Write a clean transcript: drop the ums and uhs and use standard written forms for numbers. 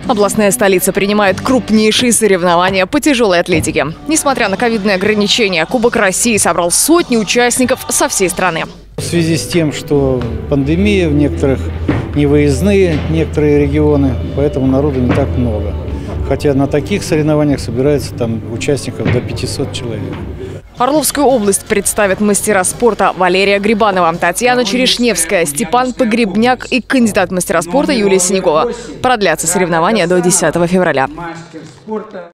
Областная столица принимает крупнейшие соревнования по тяжелой атлетике. Несмотря на ковидные ограничения, Кубок России собрал сотни участников со всей страны. В связи с тем, что пандемия, в некоторых невыездные некоторые регионы, поэтому народу не так много. Хотя на таких соревнованиях собирается там участников до 500 человек. Орловскую область представят мастера спорта Валерия Грибанова, Татьяна Черешневская, Степан Погребняк и кандидат в мастера спорта Юлия Синякова. Продлятся соревнования до 10 февраля.